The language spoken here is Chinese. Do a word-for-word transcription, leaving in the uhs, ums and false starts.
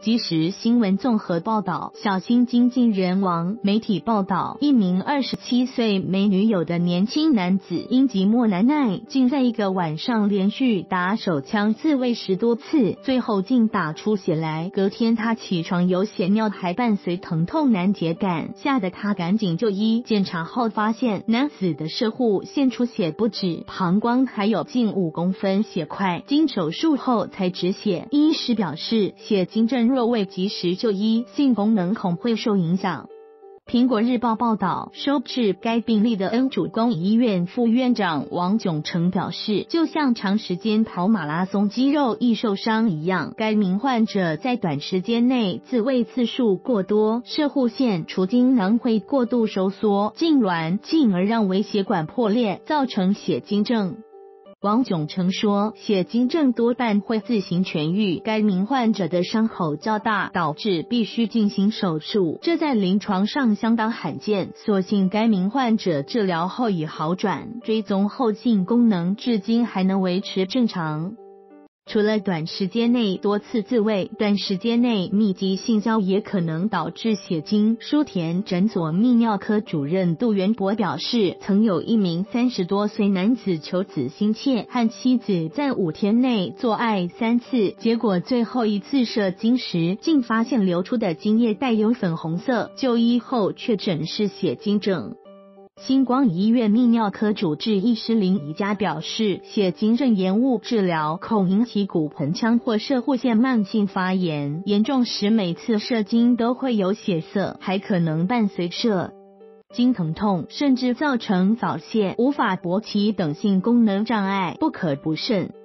即时新闻综合报道，小心经纪人亡。媒体报道，一名二十七岁没女友的年轻男子因寂寞难耐，竟在一个晚上连续打手枪自慰十多次，最后竟打出血来。隔天他起床有血尿，还伴随疼痛难解感，吓得他赶紧就医。检查后发现，男子的射护腺出血不止，膀胱还有近五公分血块，经手术后才止血。医师表示，血经症若未及时就医，性功能恐会受影响。苹果日报报道，收治该病例的恩主公医院副院长王炯成表示，就像长时间跑马拉松肌肉易受伤一样，该名患者在短时间内自慰次数过多，射护腺除精囊会过度收缩痉挛，进而让微血管破裂，造成血经症。王炯成说，血经症多半会自行痊愈，该名患者的伤口较大，导致必须进行手术，这在临床上相当罕见。所幸该名患者治疗后已好转，追踪后性功能至今还能维持正常。除了短时间内多次自慰，短时间内密集性交也可能导致血精。舒田诊所泌尿科主任杜元博表示，曾有一名三十多岁男子求子心切，和妻子在五天内做爱三次，结果最后一次射精时，竟发现流出的精液带有粉红色，就医后确诊是血精症。星光医院泌尿科主治医师林宜佳表示，血经症延误治疗恐引起骨盆腔或射护腺慢性发炎，严重时每次射精都会有血色，还可能伴随射经疼痛，甚至造成早泄、无法勃起等性功能障碍，不可不慎。